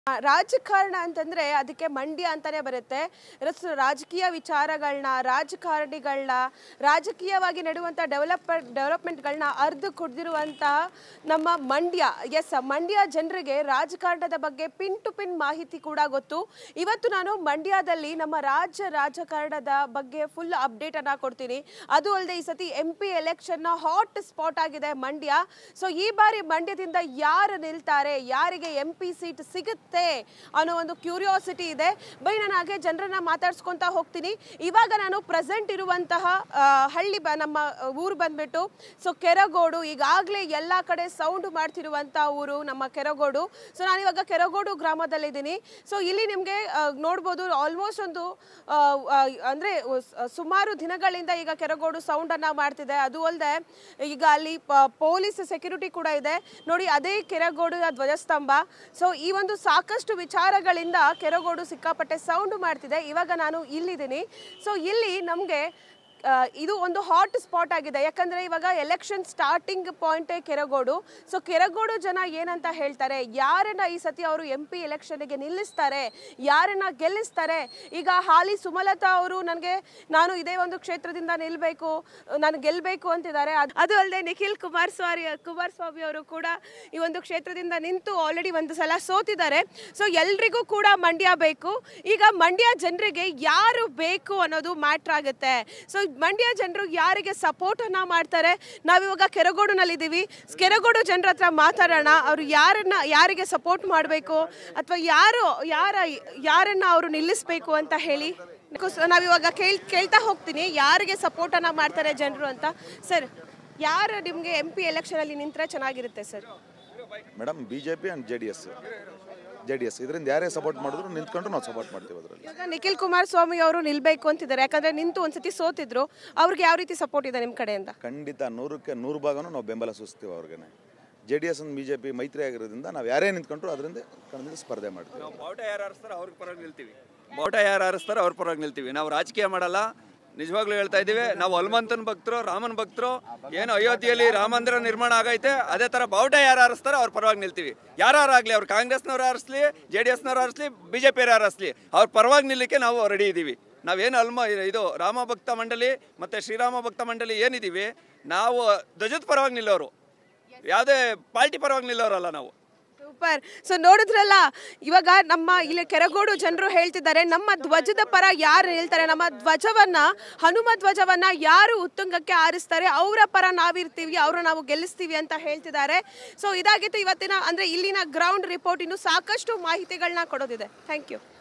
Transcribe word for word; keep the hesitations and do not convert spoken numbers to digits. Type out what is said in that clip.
ರಾಜಕಾರಣ ಅಂತಂದ್ರೆ ಅದಕ್ಕೆ ಮಂಡ್ಯ ಅಂತಾನೆ ಬರುತ್ತೆ. ರಾಜಕೀಯ ವಿಚಾರಗಳನ್ನ, ರಾಜಕಾರಣಿಗಳನ್ನ, ರಾಜಕೀಯವಾಗಿ ನಡೆಯುವಂತ ಡೆವಲಪ್ಮೆಂಟ್ ಡೆವಲಪ್ಮೆಂಟ್ಗಳನ್ನ ಅರ್ಧ ಕುಡಿದಿರುವಂತ ನಮ್ಮ ಮಂಡ್ಯ. ಎಸ್, ಮಂಡ್ಯ ಜನರಿಗೆ ರಾಜಕಾರಣದ ಬಗ್ಗೆ ಪಿನ್ ಟು ಪಿನ್ ಮಾಹಿತಿ ಕೂಡ ಗೊತ್ತು. ಇವತ್ತು ನಾನು ಮಂಡ್ಯದಲ್ಲಿ ನಮ್ಮ ರಾಜ್ಯ ರಾಜಕಾರಣದ ಬಗ್ಗೆ ಫುಲ್ ಅಪ್ಡೇಟ್ ಅನ್ನ ಕೊಡ್ತೀನಿ. ಅದು ಅಲ್ಲದೆ ಈ ಸತಿ ಎಂ ಪಿ ಎಲೆಕ್ಷನ್ ನ ಹಾಟ್ ಸ್ಪಾಟ್ ಆಗಿದೆ ಮಂಡ್ಯ. ಸೊ ಈ ಬಾರಿ ಮಂಡ್ಯದಿಂದ ಯಾರು ನಿಲ್ತಾರೆ, ಯಾರಿಗೆ ಎಂ ಪಿ ಸೀಟ್ ಸಿಗುತ್ತೆ ಅನ್ನೋ ಒಂದು ಕ್ಯೂರಿಯಾಸಿಟಿ ಇದೆ. ಬೈ ನಾನು ಹಾಗೆ ಜನರನ್ನ ಮಾತಾಡ್ಸ್ಕೊಂತ ಹೋಗ್ತೀನಿ. ಇವಾಗ ನಾನು ಪ್ರೆಸೆಂಟ್ ಇರುವಂತಹ ಹಳ್ಳಿ ನಮ್ಮ ಊರು ಬಂದ್ಬಿಟ್ಟು ಸೊ ಕೆರಗೋಡು. ಈಗಾಗಲೇ ಎಲ್ಲ ಕಡೆ ಸೌಂಡ್ ಮಾಡ್ತಿರುವಂತ ಊರು ನಮ್ಮ ಕೆರಗೋಡು. ಸೊ ನಾನು ಇವಾಗ ಕೆರಗೋಡು ಗ್ರಾಮದಲ್ಲಿದ್ದೀನಿ. ಸೊ ಇಲ್ಲಿ ನಿಮಗೆ ನೋಡ್ಬೋದು ಆಲ್ಮೋಸ್ಟ್ ಒಂದು ಅಂದ್ರೆ ಸುಮಾರು ದಿನಗಳಿಂದ ಈಗ ಕೆರಗೋಡು ಸೌಂಡ್ ಅನ್ನ ಮಾಡ್ತಿದೆ. ಅದು ಅಲ್ಲದೆ ಈಗ ಅಲ್ಲಿ ಪೊಲೀಸ್ ಸೆಕ್ಯೂರಿಟಿ ಕೂಡ ಇದೆ ನೋಡಿ. ಅದೇ ಕೆರಗೋಡು ಧ್ವಜಸ್ತಂಭ. ಸೊ ಈ ಒಂದು ಸಾಕಷ್ಟು ವಿಚಾರಗಳಿಂದ ಕೆರಗೋಡು ಸಿಕ್ಕಾಪಟ್ಟೆ ಸೌಂಡ್ ಮಾಡ್ತಿದೆ. ಇವಾಗ ನಾನು ಇಲ್ಲಿದ್ದೀನಿ. ಸೊ ಇಲ್ಲಿ ನಮಗೆ ಇದು ಒಂದು ಹಾಟ್ ಸ್ಪಾಟ್ ಆಗಿದೆ. ಯಾಕಂದ್ರೆ ಇವಾಗ ಎಲೆಕ್ಷನ್ ಸ್ಟಾರ್ಟಿಂಗ್ ಪಾಯಿಂಟೇ ಕೆರಗೋಡು. ಸೊ ಕೆರಗೋಡು ಜನ ಏನಂತ ಹೇಳ್ತಾರೆ, ಯಾರನ್ನ ಈ ಸತಿ ಅವರು ಎಂ ಪಿ ಎಲೆಕ್ಷನ್ಗೆ ನಿಲ್ಲಿಸ್ತಾರೆ, ಯಾರನ್ನ ಗೆಲ್ಲಿಸ್ತಾರೆ. ಈಗ ಹಾಲಿ ಸುಮಲತಾ ಅವರು ನನಗೆ ನಾನು ಇದೇ ಒಂದು ಕ್ಷೇತ್ರದಿಂದ ನಿಲ್ಬೇಕು, ನಾನು ಗೆಲ್ಲಬೇಕು ಅಂತಿದ್ದಾರೆ. ಅದು ಅಲ್ಲದೆ ನಿಖಿಲ್ ಕುಮಾರಸ್ವಾಮಿ ಕುಮಾರಸ್ವಾಮಿ ಅವರು ಕೂಡ ಈ ಒಂದು ಕ್ಷೇತ್ರದಿಂದ ನಿಂತು ಆಲ್ರೆಡಿ ಒಂದು ಸಲ ಸೋತಿದ್ದಾರೆ. ಸೊ ಎಲ್ರಿಗೂ ಕೂಡ ಮಂಡ್ಯ ಬೇಕು. ಈಗ ಮಂಡ್ಯ ಜನರಿಗೆ ಯಾರು ಬೇಕು ಅನ್ನೋದು ಮ್ಯಾಟ್ರ್ ಆಗುತ್ತೆ. ಸೊ ಮಂಡ್ಯ ಜನರು ಯಾರಿಗೆ ಸಪೋರ್ಟ್ ಅನ್ನ ಮಾಡ್ತಾರೆ. ನಾವಿವಾಗ ಕೆರಗೋಡುನಲ್ಲಿ ಇದ್ದೀವಿ. ಕೆರಗೋಡು ಜನರ ಹತ್ರ ಮಾತಾಡೋಣ. ಅವರು ಯಾರನ್ನ ಯಾರಿಗೆ ಸಪೋರ್ಟ್ ಮಾಡಬೇಕು ಅಥವಾ ಯಾರು ಯಾರ ಯಾರನ್ನ ಅವರು ನಿಲ್ಲಿಸಬೇಕು ಅಂತ ಹೇಳಿ ನಾವಿವಾಗ ಕೇಳ್ ಕೇಳ್ತಾ ಹೋಗ್ತೀನಿ ಯಾರಿಗೆ ಸಪೋರ್ಟ್ ಅನ್ನ ಮಾಡ್ತಾರೆ ಜನರು ಅಂತ. ಸರ್, ಯಾರು ನಿಮಗೆ ಎಂ ಪಿ ಎಲೆಕ್ಷನ್ ಅಲ್ಲಿ ನಿಂತರೆ ಚೆನ್ನಾಗಿರುತ್ತೆ sir? Madam, BJP and J D S J D S ಇದರಿಂದ ಯಾರೇ ಸಪೋರ್ಟ್ ಮಾಡಿದ್ರು ನಿಂತ್ಕೊಂಡು ನಾವು ಸಪೋರ್ಟ್ ಮಾಡ್ತೀವಿ. ಅದರಲ್ಲಿ ಈಗ ನಿಖಿಲ್ ಕುಮಾರಸ್ವಾಮಿ ಅವರು ನಿಲ್ಬೇಕು ಅಂತಿದ್ದಾರೆ. ಯಾಕಂದ್ರೆ ನಿಂತು ಒಂದ್ಸತಿ ಸೋತಿದ್ರು. ಅವ್ರಿಗೆ ಯಾವ ರೀತಿ ಸಪೋರ್ಟ್ ಇದೆ ನಿಮ್ಮ ಕಡೆಯಿಂದ? ಖಂಡಿತ ನೂರಕ್ಕೆ ನೂರು ಭಾಗನೂ ನಾವು ಬೆಂಬಲ ಸೂಚಿಸ್ತೀವಿ ಅವ್ರಿಗೆ. J D S B J P ಮೈತ್ರಿ ಆಗಿರೋದ್ರಿಂದ ನಾವು ಯಾರೇ ನಿಂತ್ಕೊಂಡ್ರು ಅದರಿಂದ ಕಣದಿಂದ ಸ್ಪರ್ಧೆ ಮಾಡ್ತೀವಿ. ಬಾವುಟ ಯಾರು ಆರಿಸ್ತಾರೋ ಅವ್ರ ಪರವಾಗಿ ನಿಲ್ತೀವಿ. ಬಾವುಟ ಯಾರು ಆರಿಸ್ತಾರೋ ಅವ್ರ ಪರವಾಗಿ ನಿಲ್ತೀವಿ. ನಾವು ರಾಜಕೀಯ ಮಾಡಲ್ಲ. ನಿಜವಾಗ್ಲೂ ಹೇಳ್ತಾ ಇದ್ದೀವಿ, ನಾವು ಹನುಮಂತನ ಭಕ್ತರು, ರಾಮನ ಭಕ್ತರು. ಏನು ಅಯೋಧ್ಯೆಯಲ್ಲಿ ರಾಮ ಮಂದಿರ ನಿರ್ಮಾಣ ಆಗೈತೆ, ಅದೇ ಥರ ಬಾವುಟ ಯಾರು ಆರಿಸ್ತಾರೋ ಅವ್ರ ಪರವಾಗಿ ನಿಲ್ತೀವಿ. ಯಾರಾಗಲಿ, ಅವ್ರು ಕಾಂಗ್ರೆಸ್ನವ್ರು ಆರಿಸ್ಲಿ, ಜೆ ಡಿ ಎಸ್ನವ್ರು ಆರಿಸ್ಲಿ, ಬಿ ಜೆ ಪಿಯವ್ರು ಆರಿಸ್ಲಿ, ಅವ್ರ ಪರವಾಗಿ ನಿಲ್ಲಕ್ಕೆ ನಾವು ರೆಡಿ ಇದ್ದೀವಿ. ನಾವೇನು ಅಲ್ಮ ಇದು ರಾಮ ಭಕ್ತ ಮಂಡಳಿ ಮತ್ತು ಶ್ರೀರಾಮ ಭಕ್ತ ಮಂಡಳಿ ಏನಿದ್ದೀವಿ, ನಾವು ಧ್ವಜದ ಪರವಾಗಿ ನಿಲ್ಲೋರು, ಯಾವುದೇ ಪಾರ್ಟಿ ಪರವಾಗಿ ನಿಲ್ಲೋರಲ್ಲ ನಾವು. ಸೂಪರ್. ಸೊ ನೋಡಿದ್ರಲ್ಲ, ಇವಾಗ ನಮ್ಮ ಇಲ್ಲಿ ಕೆರಗೋಡು ಜನರು ಹೇಳ್ತಿದ್ದಾರೆ ನಮ್ಮ ಧ್ವಜದ ಪರ ಯಾರು ನಿಲ್ತಾರೆ, ನಮ್ಮ ಧ್ವಜವನ್ನ ಹನುಮ ಧ್ವಜವನ್ನ ಯಾರು ಉತ್ತುಂಗಕ್ಕೆ ಆರಿಸ್ತಾರೆ ಅವರ ಪರ ನಾವಿರ್ತೀವಿ, ಅವ್ರನ್ನ ನಾವು ಗೆಲ್ಲಿಸ್ತೀವಿ ಅಂತ ಹೇಳ್ತಿದ್ದಾರೆ. ಸೊ ಇದಾಗಿತ್ತು ಇವತ್ತಿನ ಅಂದ್ರೆ ಇಲ್ಲಿನ ಗ್ರೌಂಡ್ ರಿಪೋರ್ಟ್. ಇನ್ನು ಸಾಕಷ್ಟು ಮಾಹಿತಿಗಳನ್ನ ಕೊಡೋದಿದೆ. Thank you.